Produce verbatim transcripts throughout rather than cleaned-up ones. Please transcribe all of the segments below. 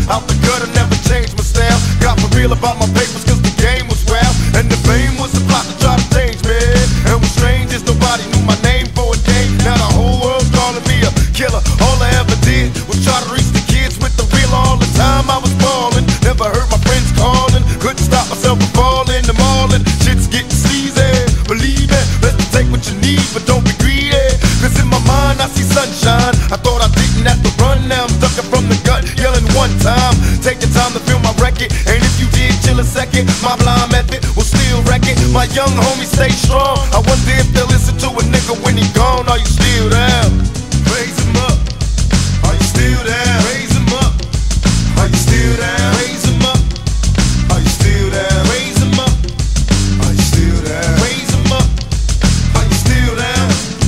Out the gutter, never changed my style. Got for real about my papers cause the game was wild. And the fame was a plot to try to change me. And what's strange is nobody knew my name for a day. Now the whole world's calling me a killer. All I ever did was try to reach the kids with the real all the time I was ballin'. Never heard my friends calling. Couldn't stop myself from falling. I'm all in. Shit's getting sleazy. Believe it, let's take what you need, but don't be greedy. Cause in my mind I see sunshine. I thought I didn't have to run, now I'm ducking from the gut, yelling one time. Take the time to feel my record, and if you did chill a second, my blind method will still wreck it. My young homie stay strong. I wonder if they'll listen to a nigga when he gone. Are you still there? Raise him up. Are you still there? Raise him up. Are you still there? Raise him up. Are you still there? Raise him up. Are you still there? Raise him up. Are you still there?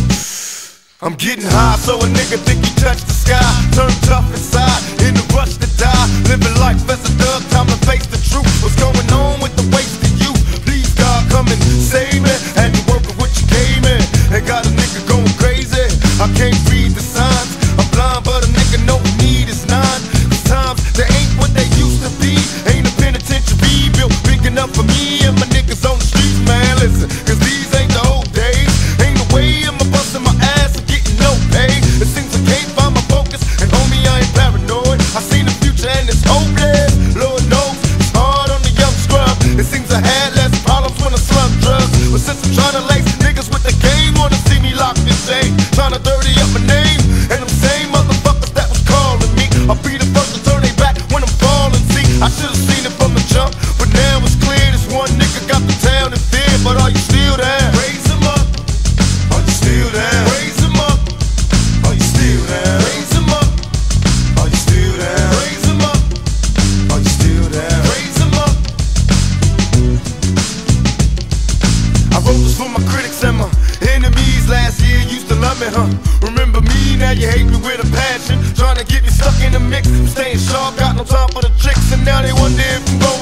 I'm getting high, so a nigga think he touched the sky. Turn tough inside, in the rush to die. Living life as a thug, time to face the truth. What's going on with the wasted youth? Please God, come and save me. Had to work with what you gave me, and got a nigga going crazy. I can't read the signs, I'm blind, but a nigga know we need is nine. Cause times, they ain't what they used to be. Ain't a penitentiary built big enough for me and my niggas on the streets, man. Listen, cause these ain't the old days. Ain't no way I'm a busting my ass and getting no pay. It seems I can't find my focus, and homie, I ain't paranoid. I see the future and it's hopeless. Lord knows it's hard on the young scrub. It seems I had less problems when I slung drugs, but since I'm trying to lace niggas with the game, wanna see me locked in chains, trying to dirty up my name. And them same motherfuckers that was calling me, I'll be the first to turn they back when I'm falling. See, I should've seen it from the jump, but now it's clear this one nigga got the town in fear. But are you still there? Raise him up. Are you still there? Raise him up. Are you still there? Raise him up. Are you still there? Raise him up. Are you still there? Raise him up. I wrote this for my critics and my enemies. Last year used to love me, huh? Remember me, now you hate me with a passion. Trying to get me stuck in the mix. I'm staying sharp, got no time for the tricks. And now they wonder if I'm going